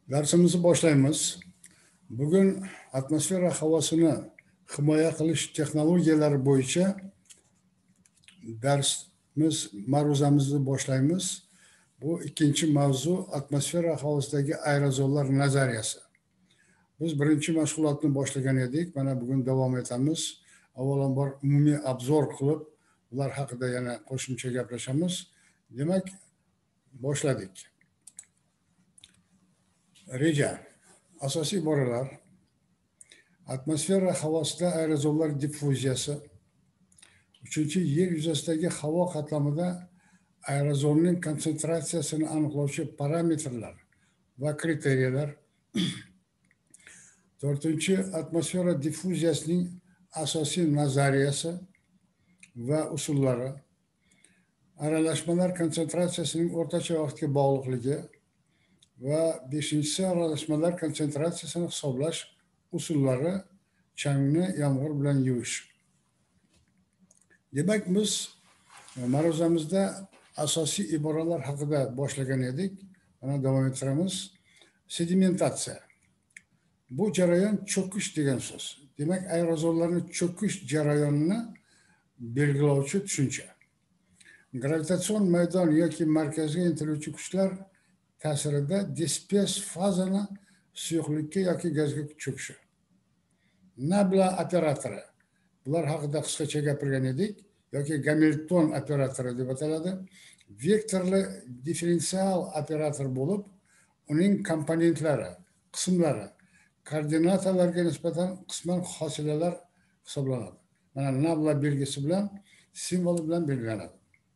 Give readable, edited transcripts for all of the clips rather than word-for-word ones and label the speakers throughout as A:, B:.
A: Dersimizi boshlaymiz. Bugun atmosfera havosini himoya qilish texnologiyalari bo'yicha darsimiz ma'ruzamizni boshlaymiz. Bu ikkinchi mavzu atmosfera havosidagi aerozollar nazariyasi. Biz birinchi mashg'ulotni boshlagan edik. Mana bugun davom etamiz. Avvalambor umumiy obzor qilib, ular haqida yana qo'shimcha gaplashamiz. Demak, boshladik. Reja. Asosiy iboralar. Atmosfera havosida aerozollar diffuziyasi. Uchinchi, yer yuzasidagi havo qatlamida aerozolning konsentratsiyasini aniqlovchi parametrlar va kriteriyalar. To'rtinchi, atmosfera diffuziyasining asosiy nazariyasi va usullari. Aralashmalar konsentratsiyasining o'rtacha vaqtga bog'liqligi va beshinchisi, aralashmalar konsentratsiyasini hisoblash usullari, changni yomg'ir bilan yuvish. Demak, biz ma'ruzamizda asosiy iboralar haqida boshlagan edik. Mana davom ettiramiz. Sedimentatsiya. Bu jarayon cho'kish degan so'z. Demak, aerozollarning cho'kish jarayonini belgilovchi tushuncha. Gravitatsion maydon yoki markazga intiluvchi kuchlar ta'sirida dispers fazani suyuqlikka yoki gazga cho'kishi. Nabla operatori. Bular haqida qisqacha gapirgan edik, yoki Gamilton operatori deb ataladi. Vektorli differensial operator bo'lib, uning komponentlari, qismlari koordinatalarga nisbatan qisman hosilalar hisoblanadi. Mana nabla belgisi bilan, simboli bilan belgilanadi.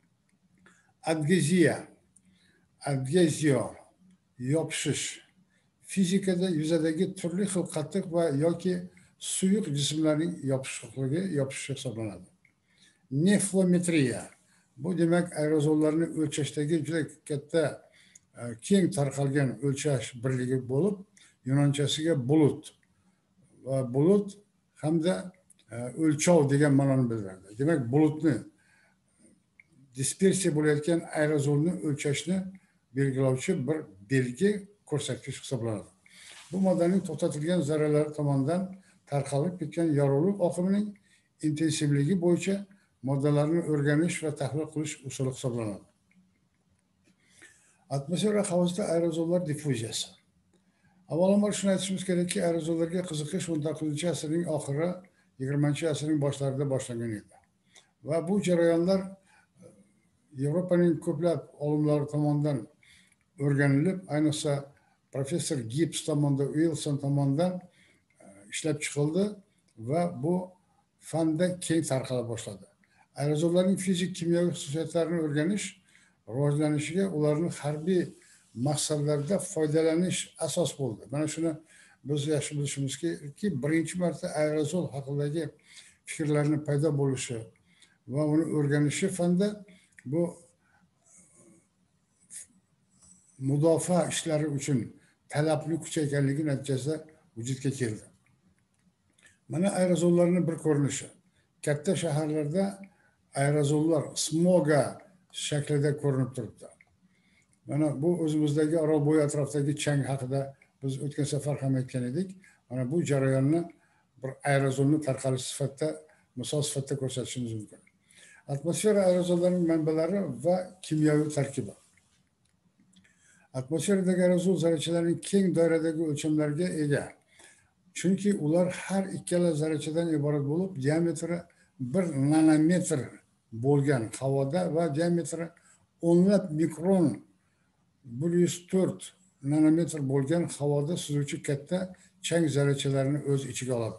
A: Adgeziya. Adgeziyo, yopishish. Fizikada yuzadagi turli xil qattiq va yoki suyuq jismlarning yopishishi hisoblanadi. Neflometriya. Bu demak aerozollarni o'lchashdagi juda katta keng tarqalgan o'lchash birligi bo'lib, yunonchasiga bulut va bulut hamda o'lchov degan ma'noni bildiradi. Demak, bulutni dispersiya bo'layotgan aerozolni o'lchashni belgilovchi bir belgi, ko'rsatkich hisoblanadi. Bu moddaning to'xtatilgan zarralar tomonidan tarqalib ketgan yorug'lik oqimining intensivligi bo'yicha moddalarni o'rganish va tahlil qilish usuli hisoblanadi. Atmosfera havosida aerozollar diffuziyasi. Avvalambor shuni aytishimiz kerakki, aerozollarga qiziqish 19-asrning oxiri, 20-asrning boshlarida boshlangan edi. Va bu jarayonlar Yevropaning ko'plab olimlari tomonidan o'rganilib, ayniqsa professor Gibbs tomonidan, Wilson tomonidan ishlab chiqildi va bu fanda keng tarqala boshladi. Aerozollarning fizik kimyoviy xususiyatlarini o'rganish rivojlanishiga ularni harbiy maqsadlarda foydalanish asos bo'ldi. Mana shuni biz yaxshi bilishimiz kerakki, birinchi marta aerozol haqidagi fikrlarning paydo bo'lishi va uni o'rganishi fanda bu mudofaa ishlari uchun talabni kuchayganligi natijasida vujudga keldi. Mana aerozollarning bir ko'rinishi. Katta shaharlarda aerozollar smoga shaklida ko'rinib turibdi. Mana bu o'zimizdagi Orolbo'yi atrofidagi chang haqida biz o'tgan safar ham aytgan edik. Mana bu jarayonni bir aerozolni tarqalish sifatida, misol sifatida ko'rsatishimiz mumkin. Atmosfera aerozollarining manbalari va kimyoviy tarkibi. Atmosferadagi aerozol zarrachalarining keng doiradagi o'lchamlarga ega. Chunki ular har ikkala zarrachadan iborat bo'lib, diametri 1 nanometr bo'lgan havoda va diametri o'nlab mikron 104 nanometr bo'lgan havoda suzuvchi katta chang zarrachalarini o'z ichiga oladi.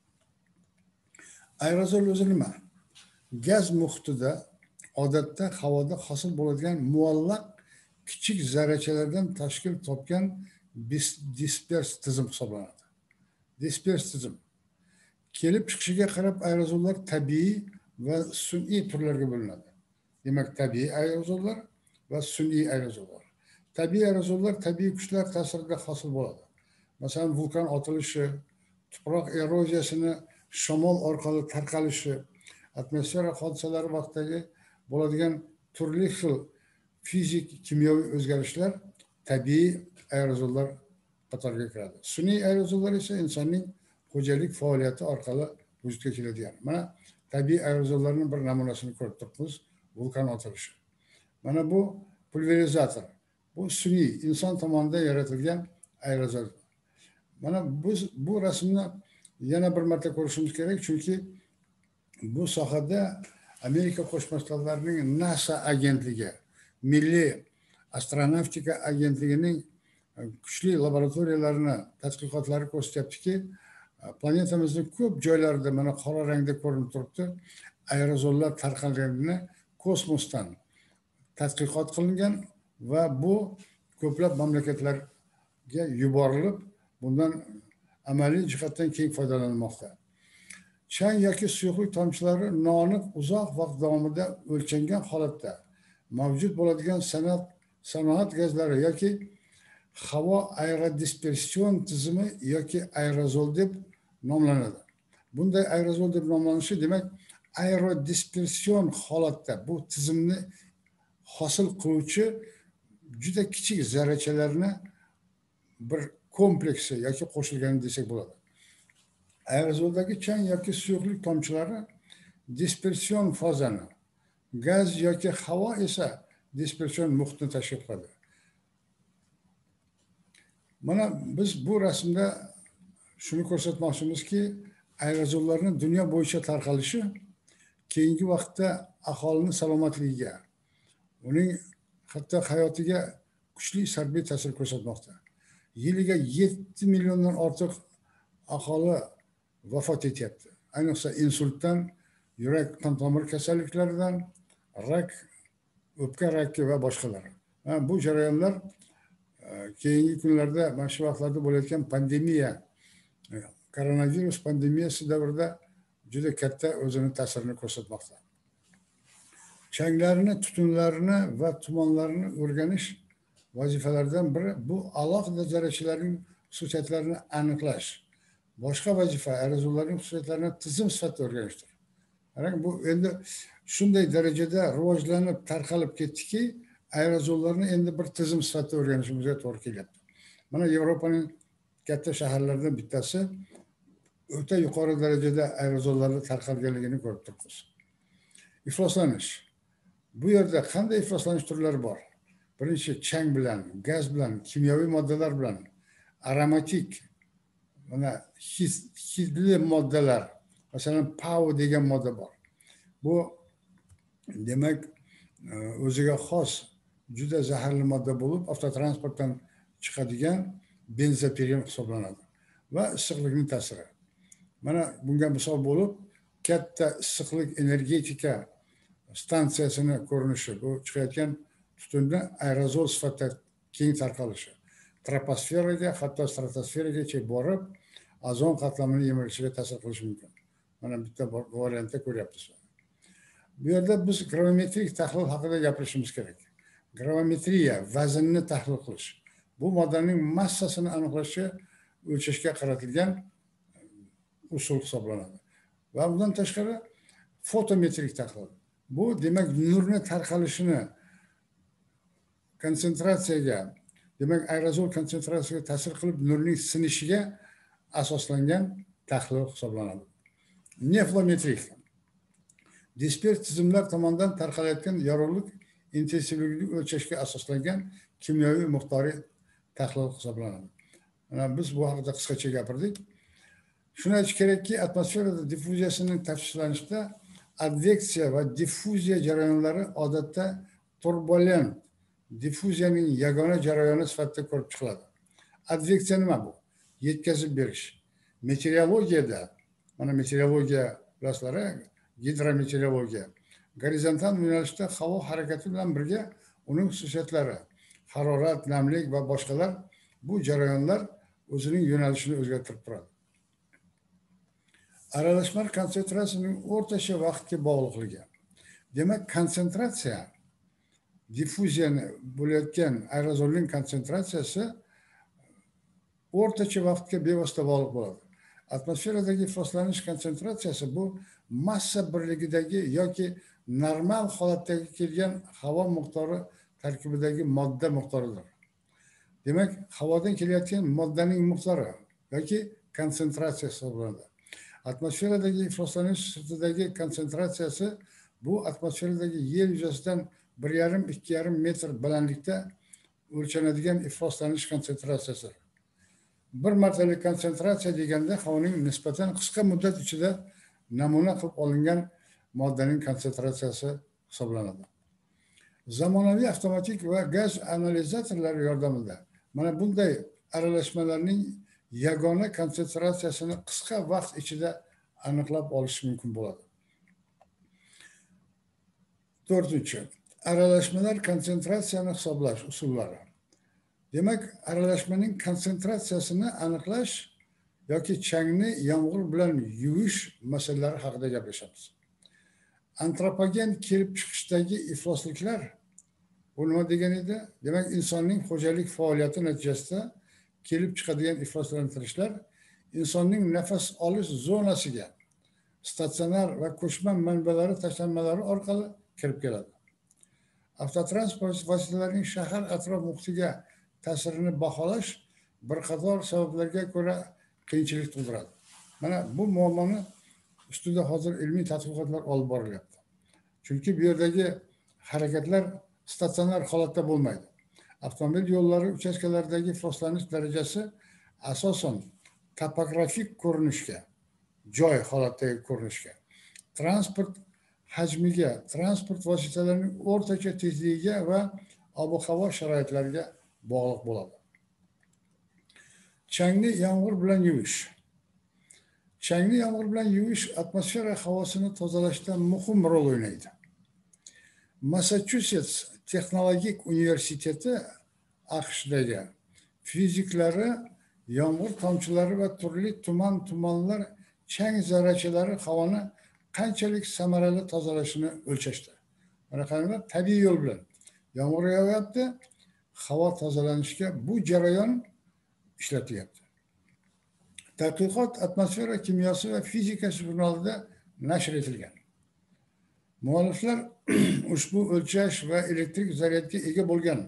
A: Aerozol o'zi nima? Gaz muhitida odatda havoda hosil bo'ladigan muallaq kichik zarrachalardan tashkil topgan dispers tizim hisoblanadi. Dispers tizim. Kelib chiqishiga qarab aerozollar tabiiy va sun'iy turlarga bo'linadi. Demak, tabiiy aerozollar va sun'iy aerozollar. Tabiiy aerozollar tabiiy kuchlar ta'sirida hosil bo'ladi. Masalan, vulqon otilishi, tuproq eroziyasini shamol orqali tarqalishi, atmosfera hodisalari vaqtidagi bo'ladigan turli xil fizik, kimyoviy o'zgarishlar tabiiy aerozollar qatoriga kiradi. Sun'iy aerozollar esa insonning xo'jalik faoliyati orqali vujudga keladigan. Mana tabiiy aerozollarning bir namunasini ko'rib turibmiz, vulqon otilishi. Mana bu pulverizator. Bu sun'iy inson tomonidan yaratilgan aerozol. Mana biz bu rasmni yana bir marta ko'rishimiz kerak, chunki bu sohada Amerika Qo'shma Shtatlarining NASA agentligi, Milliy astronavtika agentligining kuchli laboratoriyalarini tadqiqotlari ko'rsatyaptiki, planetamizning ko'p joylarida mana qora rangda ko'rinib turibdi, aerozollar tarqalganini kosmosdan tadqiqot qilingan va bu ko'plab mamlakatlarga yuborilib, bundan amaliy jihatdan keng foydalanilmoqda. Chang yoki suyuqlik tomchilari noaniq uzoq vaqt davomida o'lchangan holatda mavjud bo'ladigan sanoat gazlari yoki havo aerodispersion tizimi yoki aerozol deb nomlanadi. Bunday aerozol deb nomlanishi demak aerodispersion holatda bu tizimni hosil qiluvchi juda kichik zarrachalarni bir kompleksi yoki qo'shilgani desak bo'ladi. Aerozoldagi chang yoki suyuqlik tomchilari dispersion fazani, gaz yoki havo esa dispersion muhitni tashkil qiladi. Mana biz bu rasmda shuni ko'rsatmoqchimizki, aerozollarning dunyo bo'yicha tarqalishi keyingi vaqtda aholining salomatligiga, uning hatto hayotiga kuchli salbiy ta'sir ko'rsatmoqda. Yiliga 7 milliondan ortiq aholi vafot etyapti. Ayniqsa insultdan, yurak qon tomir kasalliklaridan, rak, o'pka raki va boshqalari. Bu jarayonlar keyingi kunlarda, mana shu vaqtlarda bo'layotgan pandemiya, koronavirus pandemiyasi davrida juda katta o'zini ta'sirini ko'rsatmoqda. Changlarni, tutunlarni va tumanlarni o'rganish vazifalaridan biri bu alohida zarrachalarning xususiyatlarini aniqlash. Boshqa vazifa aerozollarning xususiyatlarini tizim sifatida o'rganishdir. Bu endi shunday darajada rivojlanib, tarqalib ketdiki, aerozollarni endi bir tizim sifatida o'rganishimizga to'g'ri kelyapti. Mana Yevropaning katta shaharlaridan bittasi o'ta yuqori darajada aerozollarni tarqalganligini ko'rib turibmiz. Ifloslanish. Bu yerda qanday ifloslanish turlari bor? Birinchi chang bilan, gaz bilan, kimyoviy moddalar bilan, aromatik, mana hidli moddalar, masalan PAO degan modda bor. Bu demak o'ziga xos juda zaharli modda bo'lib, avtotransportdan chiqadigan benzopiren hisoblanadi va issiqlikning ta'siri. Mana bunga misol bo'lib, katta issiqlik energetika stansiyasini ko'rinishi, bu chiqayotgan tutunni aerozol sifatida keng tarqalishi, troposferaga, hatto stratosferagacha borib, ozon qatlamining yemirilishiga ta'sir qilishi mumkin. Mana bitta variantda ko'ryapmiz. Bu yerda biz gravimetrik tahlil haqida gapirishimiz kerak. Gravimetriya vaznni tahlil qilish. Bu moddaning massasini aniqlashga, o'lchashga qaratilgan usul hisoblanadi. Va bundan tashqari fotometrik tahlil. Bu demak nurni tarqalishini konsentratsiyaga, demak aerozol konsentratsiyasiga ta'sir qilib nurning sinishiga asoslangan tahlil hisoblanadi. Neflometrik. Dispers tizimlar tomonidan tarqalayotgan yorug'lik intensivligini o'lchashga asoslangan kimyoviy miqdoriy tahlil hisoblanadi. Mana biz bu haqida qisqacha gapirdik. Shuni aytish kerakki, atmosferada diffuziyasining tafsirlanishida adveksiya va diffuziya jarayonlari odatda turbulent diffuziyaning yagona jarayoni sifatida ko'rib chiqiladi. Adveksiya nima bu? Yetkazib berish. Meteorologiyada, mana meteorologiya bilasizlar, gidrometeorologiya, gorizontal yo'nalishda havo harakati bilan birga uning xususiyatlari, harorat, namlik va boshqalar, bu jarayonlar o'zining yo'nalishini o'zgartirib turadi. Aralashma konsentratsiyaning o'rtacha vaqtga bog'liqligi. Demak, konsentratsiya, diffuziyani bo'layotgan aerozolning konsentratsiyasi o'rtacha vaqtga bevosita bog'liq bo'ladi. Atmosferadagi ifloslanish konsentratsiyasi bu massa birligidagi yoki normal holatdagi kelgan havo miqdori tarkibidagi modda miqdoridir. Demak, havodan kelayotgan moddaning miqdori yoki konsentratsiyasi hisoblanadi. Atmosferadagi ifloslanish sirtidagi konsentratsiyasi bu atmosferadagi yer yuzasidan 1,5–2,5 metr balandlikda o'lchanadigan ifloslanish konsentratsiyasi. Bir martalik konsentratsiya deganda havoning nisbatan qisqa muddat ichida namuna qilib olingan moddaning konsentratsiyasi hisoblanadi. Zamonaviy avtomatik va gaz analizatorlari yordamida mana bunday aralashmalarning yagona konsentratsiyasini qisqa vaqt ichida aniqlab olish mumkin bo'ladi. 4. Aralashmalar konsentratsiyani hisoblash usullari. Demak, aralashmaning konsentratsiyasini aniqlash yoki changni yomg'ir bilan yuvish masalalari haqida gaplashamiz. Antropogen kelib chiqishdagi iflosliklar bu nima degan edi? Demak, insonning xo'jalik faoliyati natijasida kelib chiqadigan ifloslantirishlar insonning nafas olish zonasiga statsionar va ko'chma manbalari tashlanmalari orqali kirib keladi. Avtotransport vositalarining shahar atrof muhitiga ta'sirini baholash bir qator sabablarga ko'ra qiyinchilik tug'diradi. Mana bu muammoni ustida hozir ilmiy tadqiqotlar olib borilyapti. Chunki bu yerdagi harakatlar statsionar holatda bo'lmaydi. Avtomobil yo'llari uchastkalaridagi ifloslanish darajasi asosan topografik ko'rinishga, joy holatdagi ko'rinishga, transport hajmiga, transport vositalarining o'rtacha tezligiga va ob-havo sharoitlariga bog'liq bo'ladi. Changni yomg'ir bilan yuvish. Changni yomg'ir bilan yuvish atmosfera havosini tozalashda muhim rol o'ynaydi. Massachusets texnologik universiteti AQShdagi fiziklari yomg'ir tomchilari va turli tumanlar chang zarrachalari havoni qanchalik samarali tozalashini o'lchashdi. Mana qaranglar, tabiiy yo'l bilan yomg'ir yog'yapti, havo tozalanishga bu jarayon ishlatilyapti. Tadqiqot Atmosfera kimyosi va fizika jurnalida nashr etilgan. Mualliflar ushbu o'lchash va elektrik zaryadga ega bo'lgan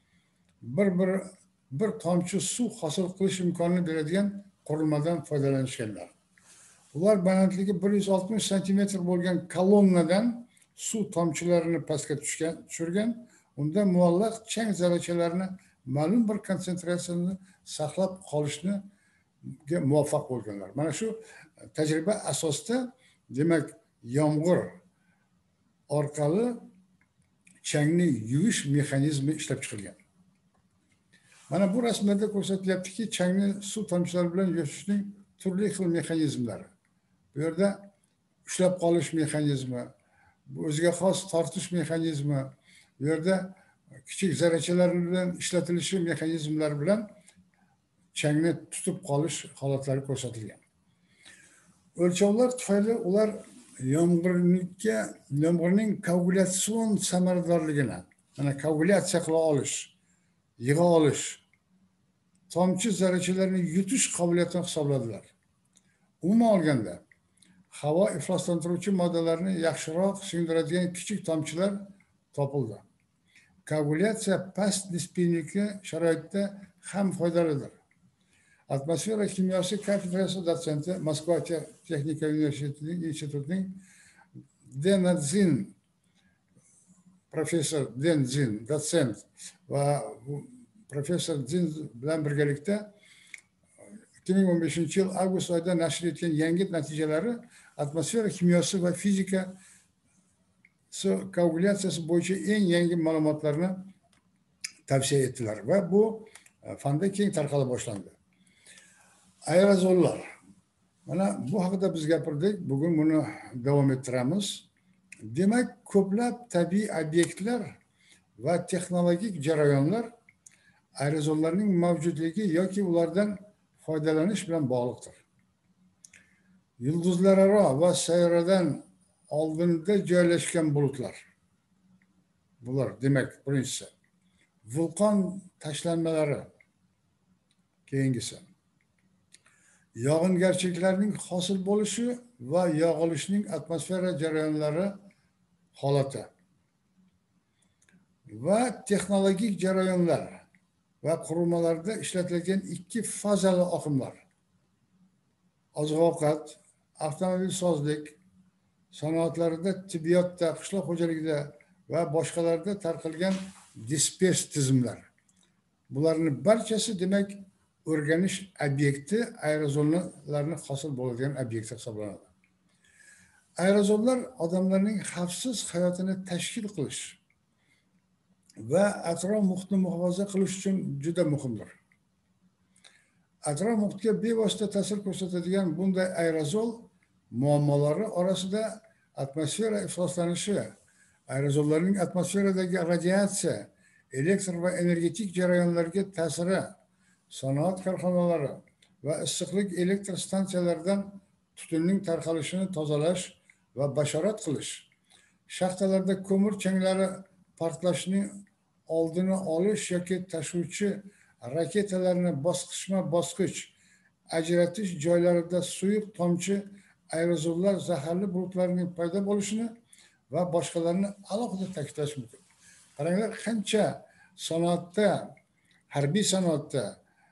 A: bir tomchi suv hosil qilish imkonini beradigan qurilmadan foydalanishganlar. Ular balandligi 160 santimetr bo'lgan kolonnadan suv tomchilarini pastga tushirgan, unda muallaq chang zarrachalarini ma'lum bir konsentratsiyani saqlab qolishni muvaffaq bo'lganlar. Mana shu tajriba asosida demak yomg'ir orqali changni yuvish mexanizmi ishlab chiqilgan. Mana bu rasmlarda ko'rsatilyaptiki, changni suv tomchilari bilan yuvishning turli xil mexanizmlari. Bu yerda ushlab qolish mexanizmi, o'ziga xos tortish mexanizmi, bu yerda kichik zarrachalar bilan ishlatilishi mexanizmlari bilan changni tutib qolish holatlari ko'rsatilgan. O'lchovlar tufayli ular yomg'irning koagulятsion samaradorligini, mana koagulyatsiya qila olish, yig'a olish, tomchi zarrachalarini yutish qobiliyatini hisobladilar. Umuman olganda, havo ifloslantiruvchi moddalarni yaxshiroq singdiradigan kichik tomchilar topildi. Koagulyatsiya past nisbiyligi sharoitida ham foydalidir. Atmosfera kimyosi kafedrasi dotsenti Moskva texnika institutining Denzin professor Denzin dotsent va professor Zin bilan birgalikda 2015-yil avgust oyida nashr etgan yangi natijalari atmosfera kimyosi va fizika koagulyatsiyasi bo'yicha eng yangi ma'lumotlarni tavsiya etdilar va bu fanda keng tarqala boshlandi. Aerozollar. Mana bu haqida biz gapirdik, bugun buni davom ettiramiz. Demak, ko'plab tabiiy obyektlar va texnologik jarayonlar aerozollarning mavjudligi yoki ulardan foydalanish bilan bog'liqdir. Yulduzlararo va sayyoradan oldinda joylashgan bulutlar. Bular demak, birinchisi vulqon tashlanmalari, keyingisi yog'ingarchiliklarning hosil bo'lishi va yog'ilishning atmosfera jarayonlari holati va texnologik jarayonlar, ve qurilmalarda ishlatilgan ikki fazali oqimlar, oziq-ovqat, avtomobilsozlik, sanoatlarida, tibbiyotda, qishloq xo'jaligida va boshqalarda tarqalgan dispers tizimlar. Bularning barchasi demak o'rganish obyekti, aerozollarni hosil bo'ladigan obyekt hisoblanadi. Aerozollar odamlarning xavfsiz hayotini tashkil qilish va atrof muhitni muhofaza qilish uchun juda muhimdir. Atrof muhitga bevosita ta'sir ko'rsatadigan bunday aerozol muammolari orasida atmosfera ifloslanishi, aerozollarning atmosferadagi radiatsiya, elektr va energetik jarayonlarga ta'siri, sanoat korxonalari va issiqlik elektr stansiyalaridan tutunning tarqalishini tozalash va bashorat qilish, shaxtalarda ko'mir changlari portlashining oldini olish yoki tashuvchi raketalarni bosqichma-bosqich ajratish joylarida suyuq tomchi aerozollar zaharli bulutlarning paydo bo'lishini va boshqalarni alohida ta'kidlash mumkin. Qaranglar, qancha sanoatda, harbiy sanoatda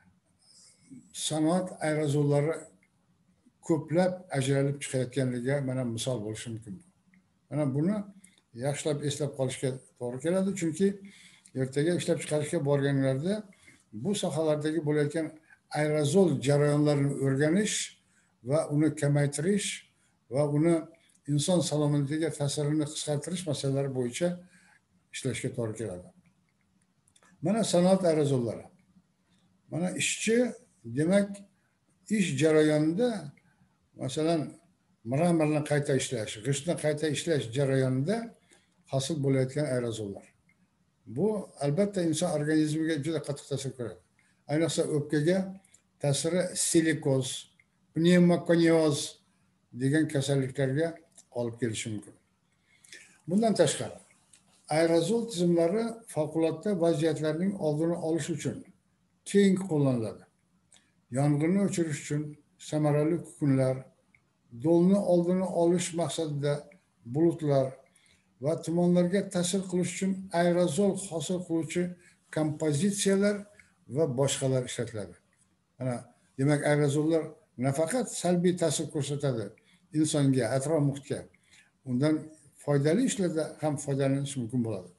A: sanoat aerozollari ko'plab ajralib chiqayotganligiga mana misol bo'lishi mumkin. Mana buni yaxshilab eslab qolishga to'g'ri keladi, chunki ertaga ishlab chiqarishga borganlarda bu sohalardagi bo'layotgan aerozol jarayonlarini o'rganish va uni kamaytirish va uni inson salomatiga ta'sirini qisqartirish masalalari bo'yicha ishlashga to'g'ri keladi. Mana sanoat aerozollari. Mana ishchi demak ish jarayonida, masalan, mramorni qayta ishlash, g'ishtni qayta ishlash jarayonida hosil bo'layotgan aerozollar. Bu albatta inson organizmiga juda qattiq ta'sir ko'radi. Ayniqsa o'pkaga ta'siri silikoz, pnevmokonioz degan kasalliklarga olib kelishi mumkin. Bundan tashqari, aerozol tizimlari favqulodda vaziyatlarning oldini olish uchun keng qo'llaniladi. Yong'inni o'chirish uchun samarali kukunlar, do'lni oldini olish maqsadida bulutlar va tumanlarga ta'sir qilish uchun aerozol hosil qiluvchi kompozitsiyalar va boshqalar ishlatiladi. Mana demak aerozollar nafaqat salbiy ta'sir ko'rsatadi insonga, atrof muhitga, undan foydali ishlarda ham foydalanish mumkin bo'ladi.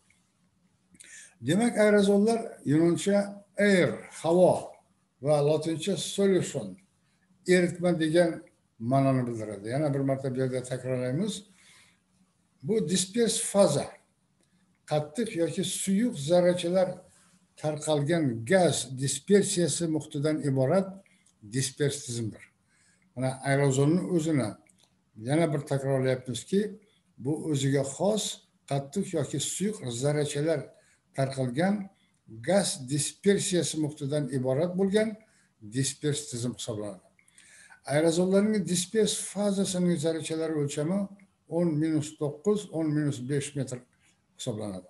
A: Demak aerozollar yunoncha air, havo va lotincha solution, eritma degan ma'noni bildiradi. Yana bir marta bu yerda takrorlaymiz. Bu dispers faza, qattiq yoki suyuq zarrachalar tarqalgan gaz dispersiyasi muhitidan iborat dispers tizimdir. Mana aerozolni o'zini yana bir takrorlayapmizki, bu o'ziga xos qattiq yoki suyuq zarrachalar tarqalgan gaz dispersiyasi muhitidan iborat bo'lgan dispers tizim hisoblanadi. Aerozollarning dispers fazasining zarrachalari o'lchami 10-9, 10-5 metr hisoblanadi.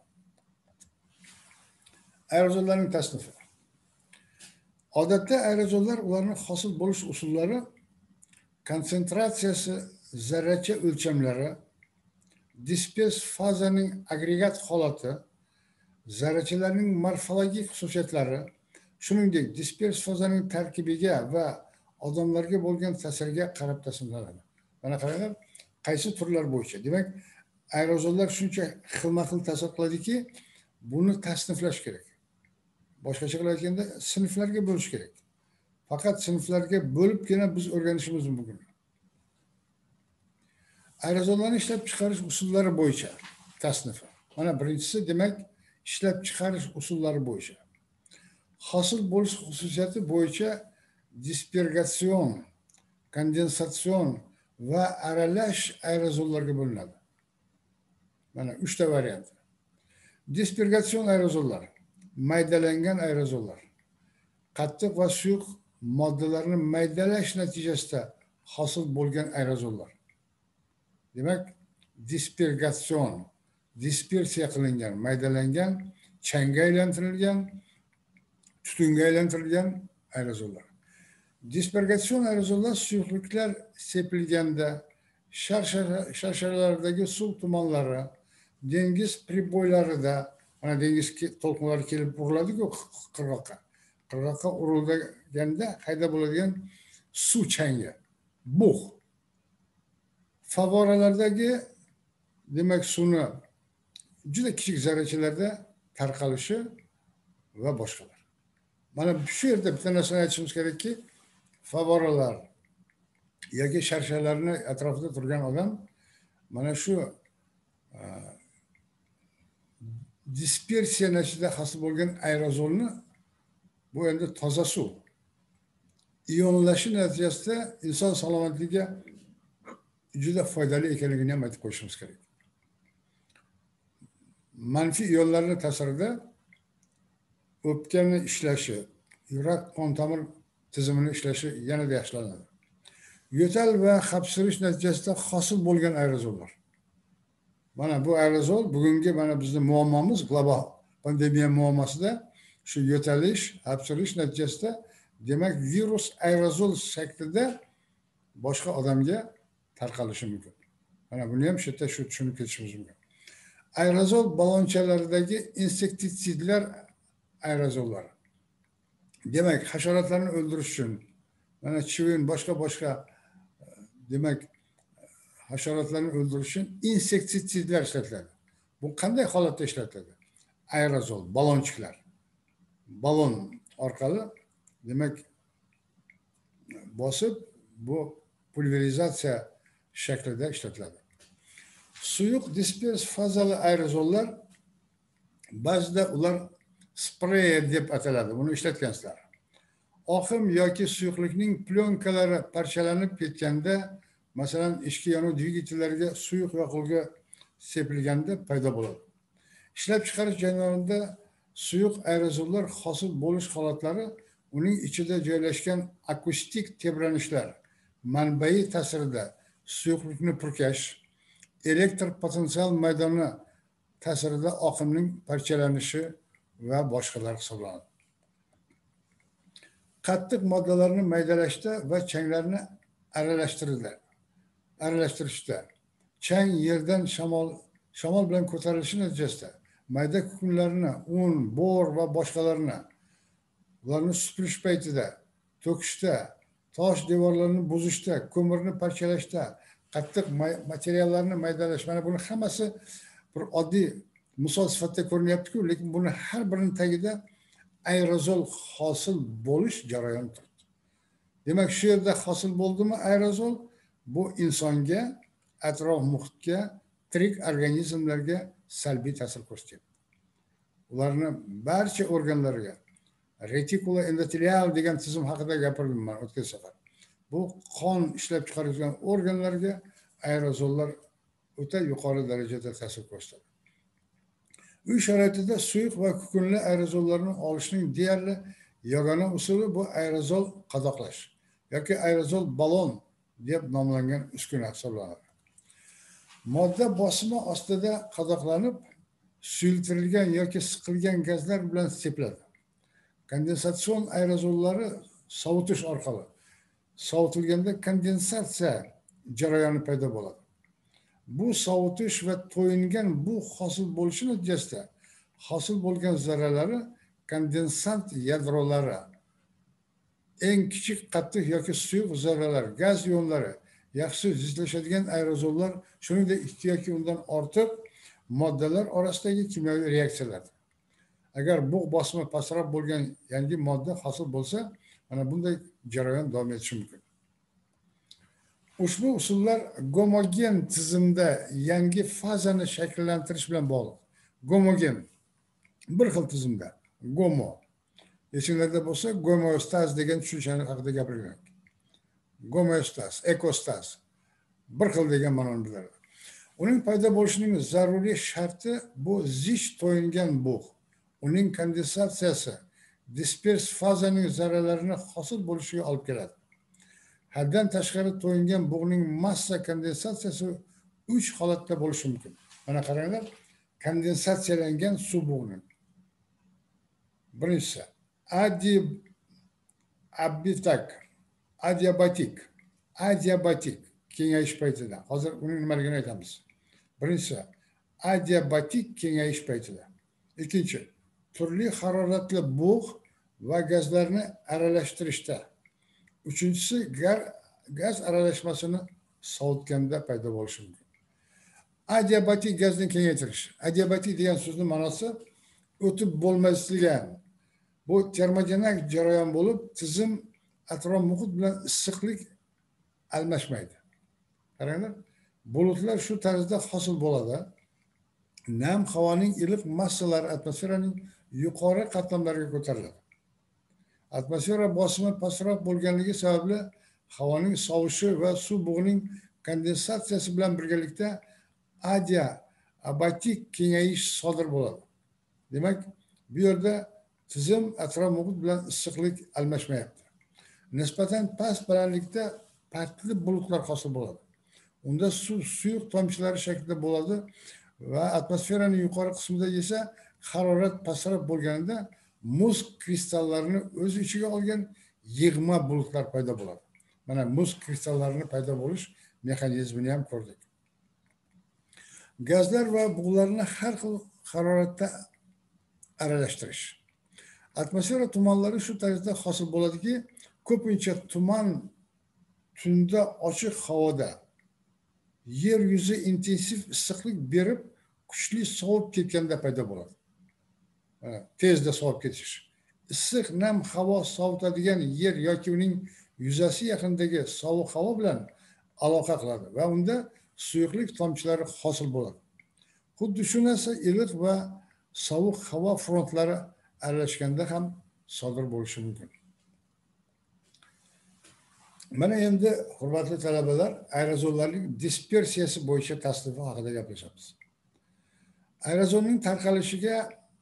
A: Aerozollarning tasnifi. Odatda aerozollar ularning hosil bo'lish usullari, konsentratsiyasi, zarracha o'lchamlari, dispers fazaning agregat holati, zarrachalarning morfologik xususiyatlari, shuningdek dispers fazaning tarkibiga va odamlarga bo'lgan ta'siriga qarab taqsimlanadi. Mana qaranglar, qaysi turlar bo'yicha. Demak, aerozollar shuncha xilma-xil ta'sir qiladiki, buni tasniflash kerak. Boshqacha qilib aytganda, sinflarga bo'lish kerak. Faqat sinflarga bo'libgina biz o'rganishimiz mumkin. Aerozollarni ishlab chiqarish usullari bo'yicha tasnifi. Mana birinchisi demak, ishlab chiqarish usullari bo'yicha. Hosil bo'lish xususiyati bo'yicha dispergatsion, kondensatsion va aralash aerozollarga bo'linadi. Mana 3 ta variant. Dispergatsion aerozollar, maydalangan aerozollar, qattiq va suyuq moddalarni maydalash natijasida hosil bo'lgan aerozollar. Demak, dispergatsion, dispersiya qilingan, maydalangan, changga aylantirilgan, tutunga aylantirilgan aerozollar. Dispergatsion aerozollar suyuqliklar sepilganda, sharsharalardagi suv tumanlari, dengiz priboylarida, mana dengiz to'lqinlari kelib uriladi-ku qirg'oqqa. qirg'oqqa urilganda paydo bo'ladigan suv changi, bug', favvoralardagi demak suvni juda kichik zarrachalarda tarqalishi va boshqalar. Mana shu yerda bitta narsani aytishimiz kerakki, favvoralar yoki sharshalarni atrofida turgan odam mana shu dispersiya natijasida hosil bo'lgan aerozolni bu endi toza suv ionlashi natijasida inson salomatligiga juda foydali ekanligini ham aytib qo'yishimiz kerak. Manfiy ionlarning ta'sirida o'pkani ishlashi, yurak qon tomir tizimining ishlashi yanada yaxshilanadi. Yo'tal va hapsirish natijasida hosil bo'lgan aerozollar. Mana bu aerozol bugungi mana bizning muammomiz, global pandemiya muammosida shu yo'talish, hapsirish natijasida demak virus aerozol shaklida boshqa odamga tarqalishi mumkin. Mana buni ham shu yerda tushunib ketishimiz mumkin. Aerozol ballonchalaridagi insektitsidlar aerozollari. Demak, hasharotlarni o'ldirish uchun mana chivin boshqa demak hasharotlarni o'ldirish uchun insektitsidlar ishlatiladi. Bu qanday holatda ishlatiladi? Aerozol, ballonchiklar. Ballon orqali demak bosib bu pulverizatsiya shaklida ishlatiladi. Suyuq dispers fazali aerozollar ba'zida ular spreyer deb ataladi. Buni ishlatgansizlar. Oqim yoki suyuqlikning plyonkalari parchalanib ketganda, masalan, ichki yonuv dvigatellariga suyuq yoqilg'i sepilganda paydo bo'ladi. Ishlab chiqarish jarayonida suyuq aerozollar hosil bo'lish holatlari uning ichida joylashgan akustik tebranishlar manbai ta'sirida suyuqlikni purkash, elektr potensial maydoni ta'sirida oqimning parchalanishi va boshqalar hisoblanadi. Qattiq moddalarni maydalashda va changlarni aralashtirishda chang yerdan shamol bilan ko'tarilishi natijasida mayda kukunlarni, un, bor va boshqalarni ularni supurish paytida, to'kishda, tosh devorlarni buzishda, ko'mirni parchalashda, qattiq materiallarni maydalash, mana buni hammasi bir oddiy misol sifatida ko'rinyapti-ku, lekin buni har birining tagida aerozol hosil bo'lish jarayoni turibdi. Demak, shu yerda hosil bo'ldimi aerozol, bu insonga, atrof muhitga, tirik organizmlarga salbiy ta'sir ko'rsatyapti. Ularni barcha organlarga, retikula endotelial degan tizim haqida gapirdim men o'tgan safar. Bu qon ishlab chiqaradigan organlarga aerozollar o'ta yuqori darajada ta'sir ko'rsatadi. Uy sharoitida suyuq va kukunli aerozollarni olishning deyarli yagona usuli bu aerozol qadoqlash yoki aerozol ballon deb nomlangan uskuna hisoblanadi. Modda bosimi ostida qadoqlanib, suyultirilgan yoki siqilgan gazlar bilan sepiladi. Kondensatsion aerozollari sovutish orqali sovutilganda kondensatsiya jarayoni paydo bo'ladi. Bu sovutish va to'yingan bu hosil bo'lishi natijasida hosil bo'lgan zarralari kondensat yadrolari, eng kichik qattiq yoki suyuq zarralar, gaz ionlari, yaxshi zichlashadigan aerozollar, shuningdek ikki yoki undan ortiq moddalar orasidagi kimyoviy reaksiyalar. Agar bug' bosimi pastroq bo'lgan yangi modda hosil bo'lsa, mana bunday jarayon davom etishi mumkin. Ushbu usullar gomogen tizimda yangi fazani shakllantirish bilan bog'liq. Gomogen bir xil tizimda, gomo. Esinglarda bo'lsa, gomeostaz degan tushunchani haqida gapirgan. Gomeostaz, ekostaz bir xil degan ma'noni bildiradi. Uning paydo bo'lishining zaruriy sharti bu zich to'yingan bug'. Uning kondensatsiyasi dispers fazaning zarralarini hosil bo'lishiga olib keladi. Haddan tashqari to'yingan bug'ning massa kondensatsiyasi 3 holatda bo'lishi mumkin. Mana qaranglar, kondensatsiyalangan suv bug'ning. Birinchisi adiabatik kengayish paytida. Hozir uning nimaligini aytamiz. Birinchisi adiabatik kengayish paytida. Ikkinchi, turli haroratli bug' va gazlarni aralashtirishda. Uchinchisi, gaz aralashmasini sovutganda paydo bo'lishi mumkin. Adiabatik gazni kengaytirish. Adiabatik degan so'zning ma'nosi o'tib bo'lmasligi. Bu termogenik jarayon bo'lib, tizim atrof muhit bilan issiqlik almashmaydi. Qaranglar, bulutlar shu tarzda hosil bo'ladi. Nam havoning iliq massalari atmosferaning yuqori qatlamlariga ko'tariladi. Atmosfera bosimi pastroq bo'lganligi sababli havoning sovishi va suv bug'ining kondensatsiyasi bilan birgalikda adiabatik kengayish sodir bo'ladi. Demak, bu yerda tizim atrof muhit bilan issiqlik almashmayapti. Nisbatan past balandlikda patli bulutlar hosil bo'ladi. Unda suv suyuq tomchilari shaklida bo'ladi va atmosferaning yuqori qismida esa harorat pastroq bo'lganida muz kristallarini o'z ichiga olgan yig'ma bulutlar paydo bo'ladi. Mana muz kristallarini paydo bo'lish mexanizmini ham ko'rdik. Gazlar va bug'larni har xil haroratda aralashtirish. Atmosfera tumanlari shu tarzda hosil bo'ladiki, ko'pincha tuman tunda ochiq havoda yer yuzi intensiv issiqlik berib, kuchli sovib ketganda paydo bo'ladi. Tezda sovib ketish. Issiq nam havo sovutadigan yer yoki uning yuzasi yaqinidagi sovuq havo bilan aloqa qiladi va unda suyuqlik tomchilari hosil bo'ladi. Xuddi shu narsa iliq va sovuq havo frontlari aralashganda ham sodir bo'lishi mumkin. Mana endi hurmatli talabalar, aerozollarning dispersiyasi bo'yicha tasnifi haqida gaplashamiz. Aerozolning tarqalishiga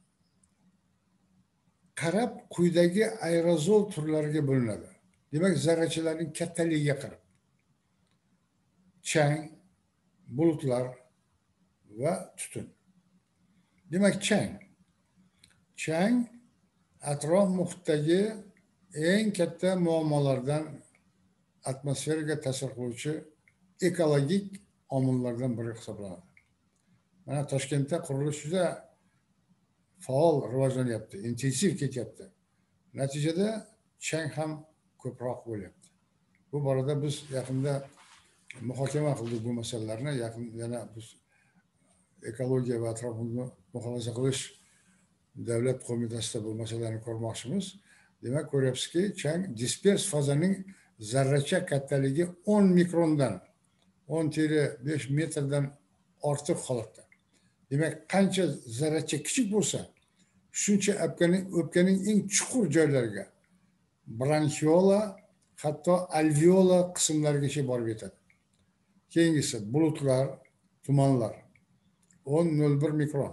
A: qarab quyidagi aerozol turlariga bo'linadi. Demak, zarrachalarning kattaligiga qarab. Chang, bulutlar va tutun. Demak, chang atrof muhitdagi eng katta muammolardan, atmosferaga ta'sir qiluvchi ekologik omillardan biri hisoblanadi. Mana Toshkentda qurilish juda faol rivojlanyapti, intensiv ketyapti. Natijada chang ham ko'proq bo'lyapti. Bu borada biz yaqinda muhokama qildik bu masalalarni. Yana biz ekologiya va atrofni muhofaza qilish davlat qo'mitasida bu masalalarni ko'rmoqchimiz. Demak, ko'ryapsizki, chang dispers fazaning zarracha kattaligi 10 mikrondan 10-5 metrdan ortiq holatda. Demak, qancha zarracha kichik bo'lsa, shuncha o'pkaning eng chuqur joylariga, bronxiola, hatto alveola qismlarigacha borib yetadi. Keyingisi bulutlar, tumanlar 10-0,1 mikron,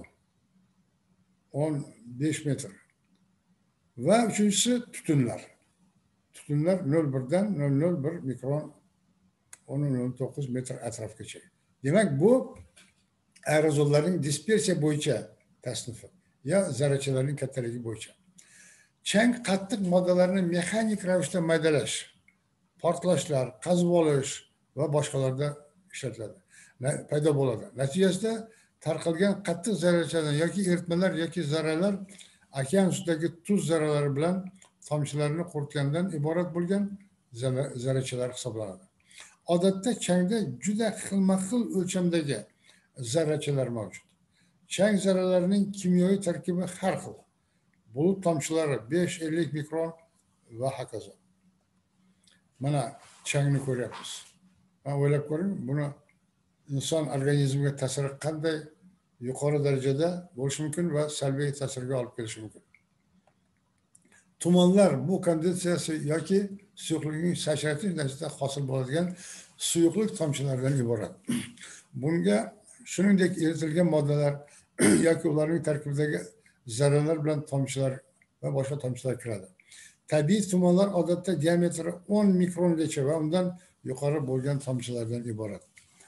A: 15 metr. Va uchinchisi tutunlar. Tutunlar 0,1dan 0,01 mikron, 10-9 metr atrofgacha. Demak, bu aerozollarning dispersiya bo'yicha tasnifi ya zarrachalarning kattaligi bo'yicha. Chang qattiq moddalarni mexanik ravishda maydalash, portlashlar, qazib olish va boshqalarda ishlatiladi, paydo bo'ladi. Natijasida tarqalgan qattiq zarrachalar yoki eritmalar yoki zarralar okean suvidagi tuz zarralari bilan tomchilarni quritgandan iborat bo'lgan zarrachalar hisoblanadi. Odatda changda juda xilma-xil o'lchamdagi zarrachalar mavjud. Chang zarralarining kimyoviy tarkibi har xil. Bulut tomchilari 5-50 mikron va hokazo. Mana changni ko'ryapmiz. Ben o'ylab ko'ring, buni inson organizmiga ta'siri qanday yuqori darajada bo'lishi mumkin va salbiy ta'sirga olib kelishi mumkin. Tumanlar bu kondensiyasi yoki suyuqlikning sachratish natijasida hosil bo'ladigan suyuqlik tomchilaridan iborat. Bunga shuningdek eritilgan moddalar yoki ularning tarkibidagi zarralar bilan tomchilar va boshqa tomchilar kiradi. Tabiiy tumanlar odatda diametri 10 mikrongacha va undan yuqori bo'lgan tomchilardan iborat.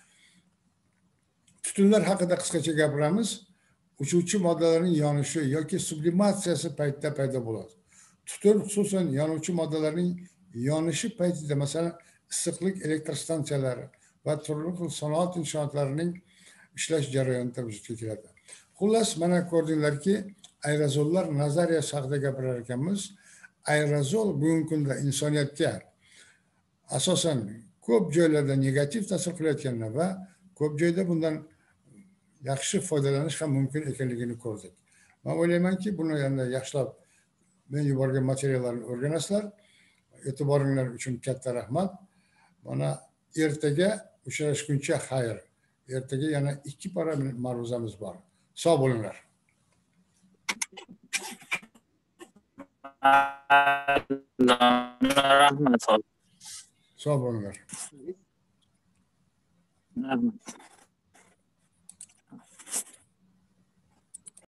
A: Tutunlar haqida qisqacha gapiramiz. Uchuvchi moddalarning yonishi yoki sublimatsiyasi paytida paydo bo'ladi. Tutun xususan yonuvchi moddalarning yonishi paytida, masalan, issiqlik elektr stansiyalari va turli xil sanoat inshootlarining ishlash jarayonida vujudga keladi. Xullas, mana ko'rdinglarki, aerozollar nazariyasi haqida gapirar ekanmiz. aerozol bugungi kunda insoniyatga asosan ko'p joylarda negativ ta'sir qilayotganini va ko'p joyda bundan yaxshi foydalanish ham mumkin ekanligini ko'rdik. Men o'ylaymanki, buni yana yaxshilab men yuborgan materiallarni o'rganasizlar. E'tiboringlar uchun katta rahmat. Mana ertaga uchrashguncha xayr. Ertaga yana 2 para ma'ruzamiz bor. Sog' bo'linglar.
B: Rahmat.
A: Sog' bo'linglar.
B: Rahmat.